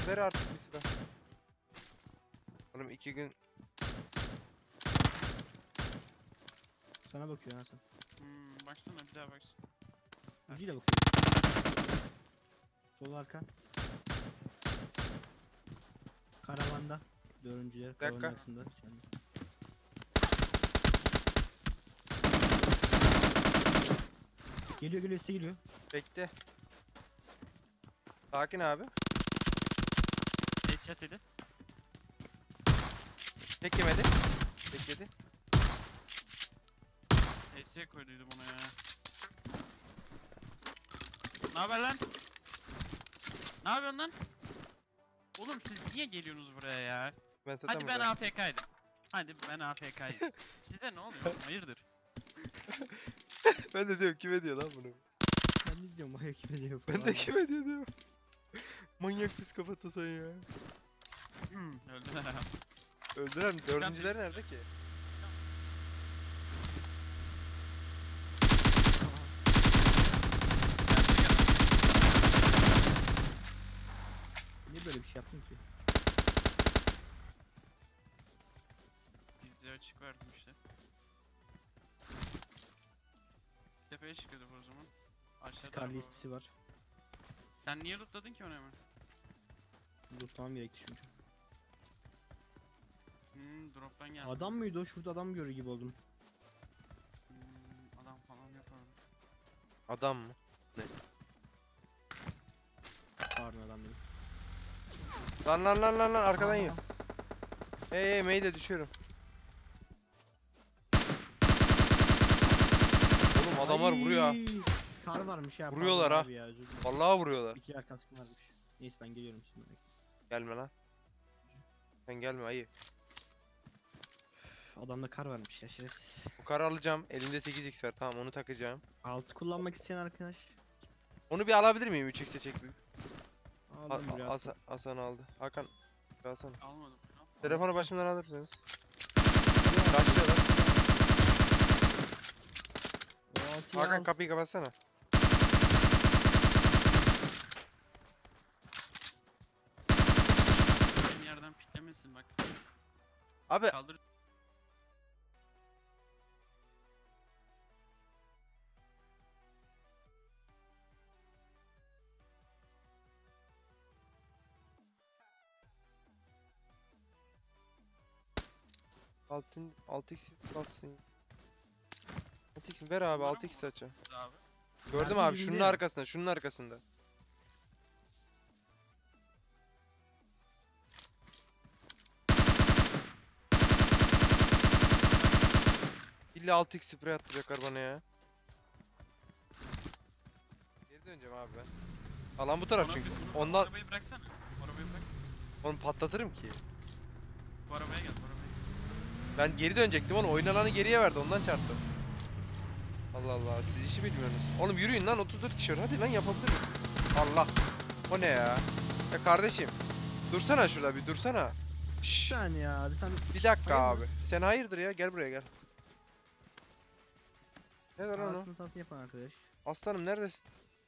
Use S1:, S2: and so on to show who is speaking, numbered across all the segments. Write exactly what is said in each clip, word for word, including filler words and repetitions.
S1: ver artık bir silah. Oğlum iki gün
S2: Sana bakıyor Hasan.
S3: Hmm, baksana bir daha baksana.
S2: Ucuyla bakıyor. Sol arka. Karavanda. Dördüncüler
S1: dakika.
S2: karavanın arasında. Geliyor geliyor size geliyor.
S1: bekle. Sakin abi.
S3: Headshot yedi.
S1: Tek yemedi. Tek yedi.
S3: H S'ye koyduydum ona ya. Ne haber lan? Ne yapıyorsun lan? Oğlum siz niye geliyorsunuz buraya ya?
S1: Ben zaten
S3: Hadi ben
S1: burada.
S3: A F K'ydım. Hadi ben A F K'ydım. Size ne oluyor oğlum? Hayırdır?
S1: Ben de diyorum kime diyor lan bunu?
S2: Ben ne diyorum ayak kime diyor
S1: Ben
S2: falan.
S1: de kime diyor diyorum. Manyak psikopat Hasan ya.
S3: Hmm, öldüler abi.
S1: Öldüren dördüncüler nerede ki?
S2: Niye böyle bir şey yaptın ki?
S3: Bizde açık verdim işte. Tepeye çıkıyorduk o zaman. Aşağıda
S2: Scar
S3: araba var.
S2: listesi var.
S3: Sen niye lootladın ki onu hemen?
S2: Dur tamam gerekti çünkü.
S3: Hmm, drop'tan geldi.
S2: Adam mıydı o? Şurada adam görür gibi oldum.
S3: Hmm, adam falan yapar.
S1: Adam mı?
S2: Pardon adam değil.
S1: Lan lan lan lan lan arkadan
S2: Aa,
S1: yiyor. Hey hey May'de düşüyorum. Oğlum adamlar vuruyor ha.
S2: Ay, Kar varmış ya.
S1: Vuruyorlar
S2: pardon
S1: ha.
S2: abi ya, özür dilerim.
S1: Vallahi vuruyorlar.
S2: İki yer kaskım varmış. Neyse ben geliyorum şimdi.
S1: Gelme lan. Sen gelme ayı.
S2: Adamda kar varmış ya şerefsiz.
S1: Bu karı alacağım. Elimde sekiz x var. Tamam onu takacağım.
S2: Altı kullanmak isteyen arkadaş.
S1: Onu bir alabilir miyim? üç x'e çek bir. Al,
S2: Aldım biraz.
S1: Hasan, Hasan aldı. Hakan. Hasan.
S3: Almadım.
S1: Telefonu başımdan alırsınız. Başlıyorlar.
S2: O altıyı
S1: Hakan
S2: al.
S1: kapıyı kapatsana.
S3: Benim yerden piklemesin bak.
S1: Abi
S3: Kaldır.
S1: altın altı x bassın. altı x ver abi
S3: Bunlara
S1: altı
S3: mı
S1: x açacağım.
S3: Abi.
S1: Gördüm
S2: Mermi
S1: abi
S2: dibinde
S1: şunun
S2: ya.
S1: arkasında şunun arkasında. İlla altı x sprey attıracaklar bana ya. Geri döneceğim abi ben. Alan bu taraf
S3: Bana
S1: çünkü.
S3: bir- bunu-
S1: Ondan
S3: Arabayı bıraksana. Arabayı bırak.
S1: onu patlatırım ki.
S3: Bu arabaya gel bu arabaya.
S1: Ben geri dönecektim oğlum. Oyun alanı geriye verdi ondan çarptım. Allah Allah siz işi bilmiyorsunuz. Oğlum yürüyün lan otuz dört kişi var. Hadi lan yapabiliriz. Allah. O ne ya? Ya kardeşim. Dursana şurada bir dursana.
S2: Bir
S1: Şşş.
S2: saniye abi sen.
S1: Bir dakika
S2: Hayırdır?
S1: abi. Sen hayırdır ya? Gel buraya gel. Ne lan onu?
S2: Altın tasını yapan arkadaş.
S1: Aslanım neredesin?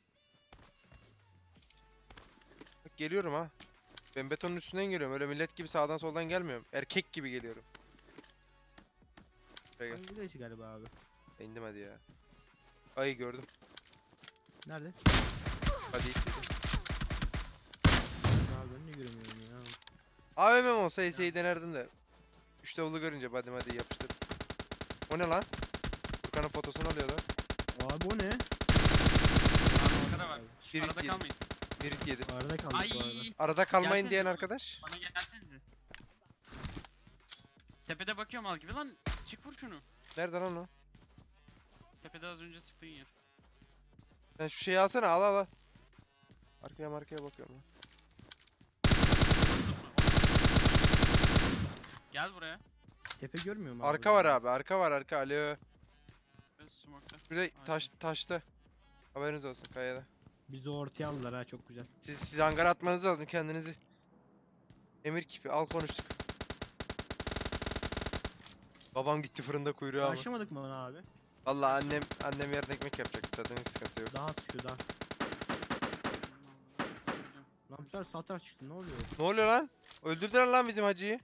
S1: Bak geliyorum ha. Ben betonun üstünden geliyorum. Öyle millet gibi sağdan soldan gelmiyorum. Erkek gibi geliyorum. Buraya gel.
S2: Hangi village galiba abi?
S1: İndim hadi ya. Ayı gördüm.
S2: Nerede?
S1: Hadi it dedim.
S2: Abi ben ne göremiyorum ya.
S1: A V M'm olsa S S'yi denerdim de. Üç davulu görünce hadi hadi yapıştır. O ne lan? Furkan'ın fotosunu alıyorlar.
S2: Abi o ne?
S3: Abi arkada var. Şş,
S1: Bir
S3: arada
S1: iki.
S3: kalmayın.
S1: Birit yedim.
S2: Arada kaldık
S3: Ay.
S2: bu arada.
S1: Arada kalmayın
S3: Gelsene
S1: diyen
S3: oğlum.
S1: arkadaş.
S3: Bana gelsenize. Tepede bakıyorum al gibi lan. Çık vur şunu.
S1: Nerede lan o?
S3: Tepede az önce sıktığın yer.
S1: Sen şu şeyi alsana al al al. Arkaya markaya bakıyorum lan.
S3: Gel buraya.
S2: Tepe görmüyor mu
S1: Arka var abi arka var arka alo.
S3: Ben smoke'ta.
S1: Şurada taş, taşta. Haberiniz olsun kayada.
S2: Bizi ortaya aldılar ha çok güzel.
S1: Siz, siz hangara atmanız lazım kendinizi. Emir kipi al konuştuk. Babam gitti fırında kuyruğa ama.
S2: Başlamadık mı ona abi?
S1: Valla annem annem yarın ekmek yapacaktı zaten hiç sıkıntı yok.
S2: Daha sıkıyor daha. Lan Komiser sağ taraf çıktı ne oluyor?
S1: Ne oluyor lan? Öldürdüler lan bizim hacıyı.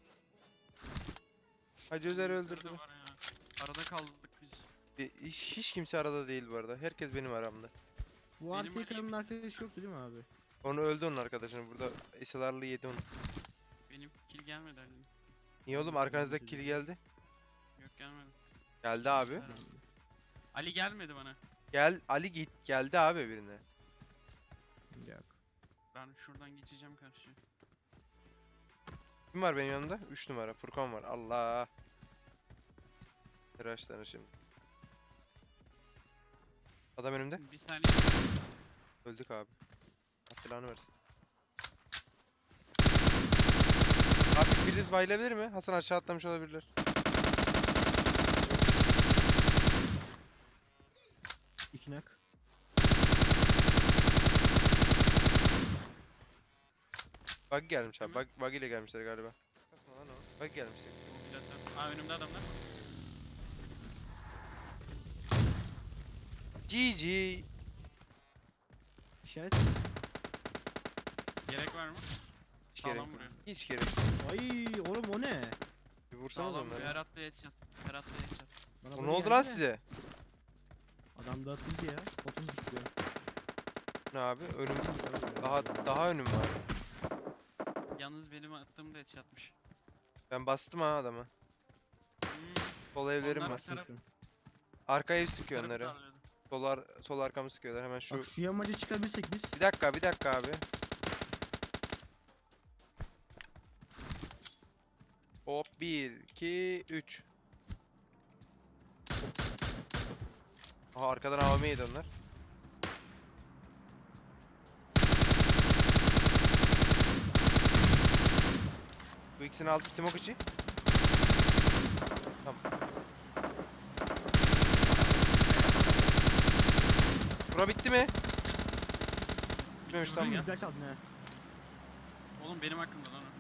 S1: Hacı Özer'i
S3: Bizimkiler de
S1: öldürdüler.
S3: var ya. Arada kaldık biz.
S1: Bir- Hiç, hiç kimse arada değil bu arada. Herkes benim aramda.
S2: Bu
S3: Benim
S2: arkaya
S3: Ali-
S2: karımın arkadaşı yoktu değil mi abi?
S1: Onu öldü onun arkadaşını. Burada esalarlı yedi onu.
S3: Benim kill gelmedi Ali.
S1: Niye oğlum arkanızdaki kill geldi?
S3: Yok gelmedi.
S1: Geldi abi.
S3: Herhalde. Ali gelmedi bana.
S1: Gel Ali git geldi abi birine.
S2: Yok.
S3: Ben şuradan geçeceğim karşıya.
S1: Kim var benim yanımda? üç numara Furkan var. Allah. Tıraşlanır şimdi. Adam önümde.
S3: Bir saniye.
S1: Öldük abi. Allah belanı versin. Artık birimiz bayılabilir mi? Hasan aşağı atlamış olabilirler.
S2: İki nak.
S1: Bug gelmiş abi.
S3: Değil
S1: Bug, bug ile gelmişler galiba. Kasma lan o. Bug gelmişler.
S3: Mobilyatör. Aa önümde adamlar.
S1: G G.
S2: İşaret.
S3: Gerek var mı?
S1: Hiç
S3: Sağlam
S1: gerek yok.
S3: vuruyor.
S1: Hiç gerek yok.
S2: Ay oğlum o ne?
S1: Bir vursanız
S3: Sağlam vuruyor.
S1: onları.
S3: Berat Bey headshot. Berat Bey headshot.
S2: Bana
S1: O
S2: böyle
S1: ne oldu
S2: geldi
S1: lan
S2: de.
S1: size?
S2: Adam da atıldı ya. Fotoğraf istiyor.
S1: Ne abi? Önüm daha daha önüm var.
S3: Yalnız benim attığım da headshotmış.
S1: Ben bastım ha adamı.
S3: Hmm.
S1: Sol evlerim
S3: Onlar
S1: var.
S3: taraf-
S1: Arka ev sıkıyor
S3: tarafı
S1: onları.
S3: darlıyordu.
S1: Sol, ar sol arkamı sıkıyorlar. Hemen şu.
S2: Bak şu yamaca çıkabilsek biz.
S1: Bir dakika, bir dakika abi. Hop bir, iki, üç. Aha arkadan A V M yedi onlar. Bu ikisini aldım. Smoke içi. Tamam. Bura bitti mi? Bitmemiş
S3: Şurada
S1: tamam.
S3: gel.
S2: Güzel çaldın ha.
S3: Oğlum benim hakkımda lan o.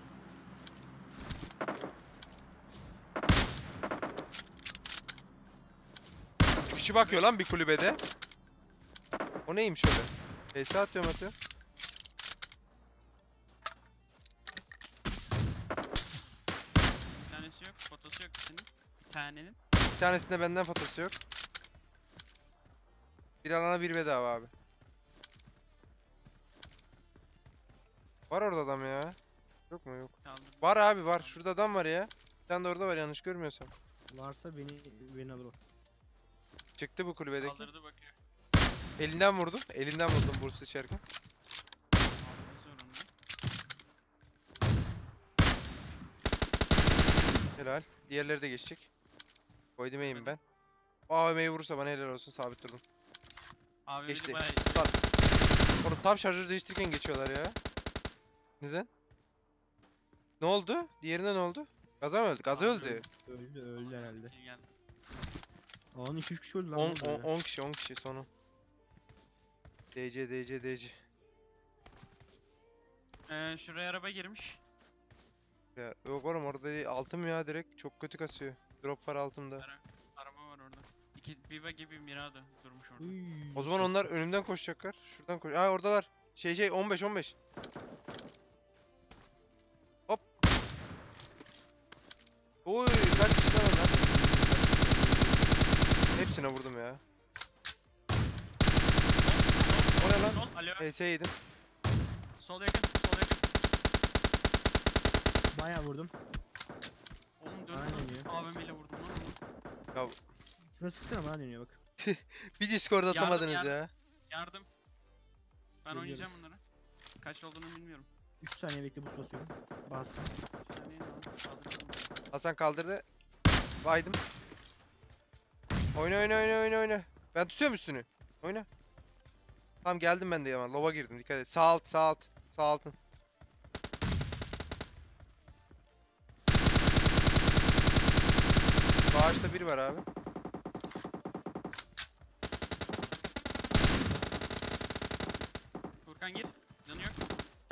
S1: Üç kişi bakıyor lan bir kulübede. O neymiş öyle? P S atıyorum atıyorum.
S3: Bir tanesi yok. Fotosu yok senin. Bir tanenin.
S1: Bir tanesinde benden fotosu yok. Bir alana bir bedava abi. Var orada adam ya. Yok mu yok.
S3: Kaldı.
S1: Var abi var. Şurada adam var ya. Bir tane de orada var yanlış görmüyorsam.
S2: Varsa beni beni alır o.
S1: Çıktı bu kulübedeki.
S3: Kaldırdı bakıyor.
S1: Elinden vurdum. Elinden vurdum bursu içerken.
S3: Alması sorunlu.
S1: Helal. Diğerleri de geçecek. Koydum eğim ben. O A V M'yi vurursa bana helal olsun sabit durdum.
S3: Abi
S1: Geçti.
S3: beni bayağı
S1: Lan. Oğlum tam şarjör değiştirirken geçiyorlar ya. Neden? Ne oldu? Diğerine ne oldu? Gaza mı öldü? Gaza
S3: Abi
S1: öldü.
S2: Öldü öldü herhalde.
S3: kill geldi.
S2: Aa iki üç kişi öldü lan.
S1: on
S2: ne oldu öyle?
S1: kişi on kişi sonu. D C D C D C.
S3: Ee, şuraya araba girmiş.
S1: Ya, yok oğlum orada değil. Altım ya direkt. Çok kötü kasıyor. Drop var altımda.
S3: Araba var orada. İki Viva gibi Mirado durmuş orada.
S2: Uy,
S1: O zaman onlar önümden koşacaklar. Şuradan koş. Aa oradalar. Şey şey on beş on beş. Hop. Oy kaç kişi var lan? Hepsine vurdum ya. O ne lan?
S3: Sol, alo.
S1: H S yedim.
S3: Sol yakın, sol yakın.
S2: Bayağı vurdum.
S3: Oğlum dört
S2: Aynen
S3: nasıl
S2: ya.
S3: A V M ile vurdum lan onu.
S2: Şuna sıksana bana dönüyor bak.
S1: Bir Discord
S3: Yardım,
S1: atamadınız
S3: yardım.
S1: ya.
S3: Yardım. Ben
S2: Geliyorum.
S3: oynayacağım bunları. Kaç olduğunu bilmiyorum.
S2: üç saniye bekle boost basıyorum. Bastım.
S3: Bir saniye lan, kaldırdım.
S1: Hasan kaldırdı. Baydım. Oyna oyna oyna oyna oyna. Ben tutuyorum üstünü. Oyna. Tamam geldim ben de yaman. Lova girdim dikkat et. Sağ alt sağ alt. Sağ altın. Bağışta biri var abi.
S3: Furkan gir. Canı yok.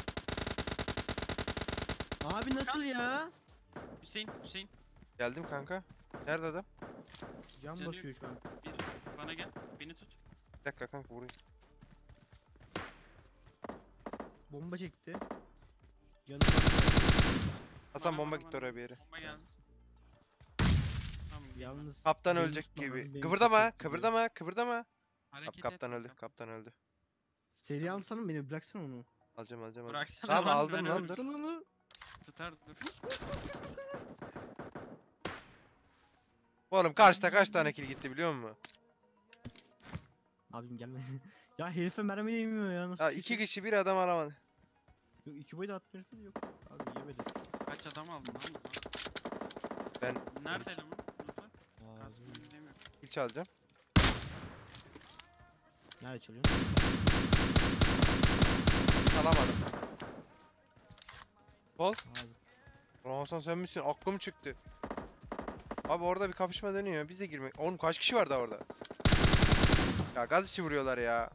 S2: Abi nasıl ya?
S3: Hüseyin, Hüseyin.
S1: Geldim kanka. Nerede adam?
S2: Can
S3: Canı
S2: basıyor şu an.
S3: Bir. Bana gel. Beni tut.
S1: Bir dakika kanka vurayım.
S2: Bomba çekti. Yanına
S1: Hasan
S3: Bana,
S1: bomba
S3: bana,
S1: gitti
S3: bana.
S1: oraya bir yere.
S3: Bomba geldi. Tamam.
S2: yalnız.
S1: Kaptan
S2: benim
S1: ölecek
S2: tutmam
S1: gibi.
S2: lazım, benim
S1: Kıvırdama,
S2: tutmam gerekiyor.
S1: kıvırdama, kıvırdama. Kap
S3: Hareket
S1: kaptan
S3: etme,
S1: öldü,
S3: kap-
S1: kaptan öldü.
S2: Seri alsana beni, bıraksana onu.
S1: Alacağım, alacağım, alacağım.
S3: Bıraksana
S1: Tamam
S3: lan,
S1: aldım
S3: ben
S1: lan
S3: öldüm.
S1: dur.
S2: Lan onu.
S3: Tutar dur.
S1: Oğlum karşıda kaç tane kill gitti biliyor musun?
S2: Abim gelme. Ya herife mermi yemiyor ya, nasıl
S1: Ya
S2: bir
S1: iki
S2: şey?
S1: kişi bir adam alamadı.
S2: Yok, iki boyda attı herife de yok. Abi yemedi.
S3: Kaç adam aldın lan bu?
S1: Ben
S3: Nerede eleman? Lütfen.
S2: Abi.
S3: Kasmayı bilemiyorum.
S1: kill çalacağım.
S2: Nerede çalıyorsun?
S1: Alamadım. Bol.
S2: Abi.
S1: Ulan Hasan sen misin? Aklım çıktı. Abi orada bir kapışma dönüyor. Biz de girmek. Oğlum kaç kişi var da orada? Ya gaz içi vuruyorlar ya.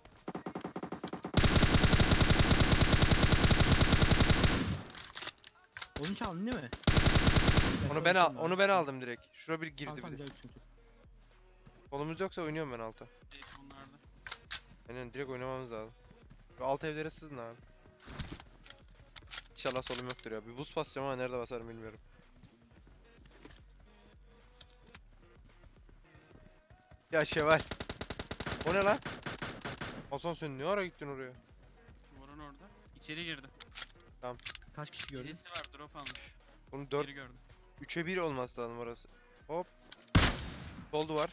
S2: Onu çaldın değil mi?
S1: Onu ben al onu ben aldım direkt. Şura bir girdi
S2: Tamam,
S1: bir de.
S2: tamam, çünkü.
S1: Kolumuz yoksa oynuyorum ben alta.
S3: Evet onlarda.
S1: Aynen direkt oynamamız lazım. Şu alt evlere sızın abi. İnşallah solum yoktur ya. Bir buz basacağım ama nerede basarım bilmiyorum. Ya Şevval. O ne lan? Hasan sen ne ara gittin oraya?
S3: Duvarın orada. İçeri girdi.
S2: Kaç kişi gördün?
S3: Birisi var, drop almış.
S1: Oğlum dört
S3: Geri gördüm.
S1: üçe bir olması lazım orası. Hop. Sol duvar.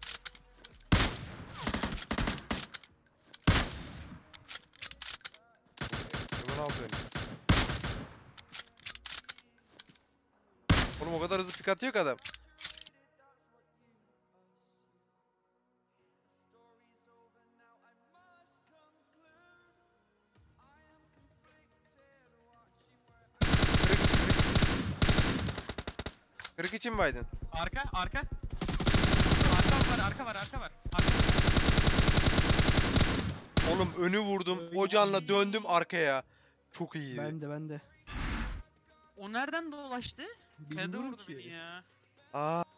S1: Hemen alt önü. Oğlum o kadar hızlı pik atıyor ki adam. Kırık için Biden.
S3: Arka, arka. Arka var, arka var, arka var. Arka.
S1: Oğlum önü vurdum.
S2: Ay.
S1: O canla döndüm arkaya. Çok iyiydi.
S2: Ben de ben de.
S3: O nereden dolaştı? Kayada
S2: Bilmiyorum
S3: vurdu beni
S2: ki.
S3: ya.
S1: Aa.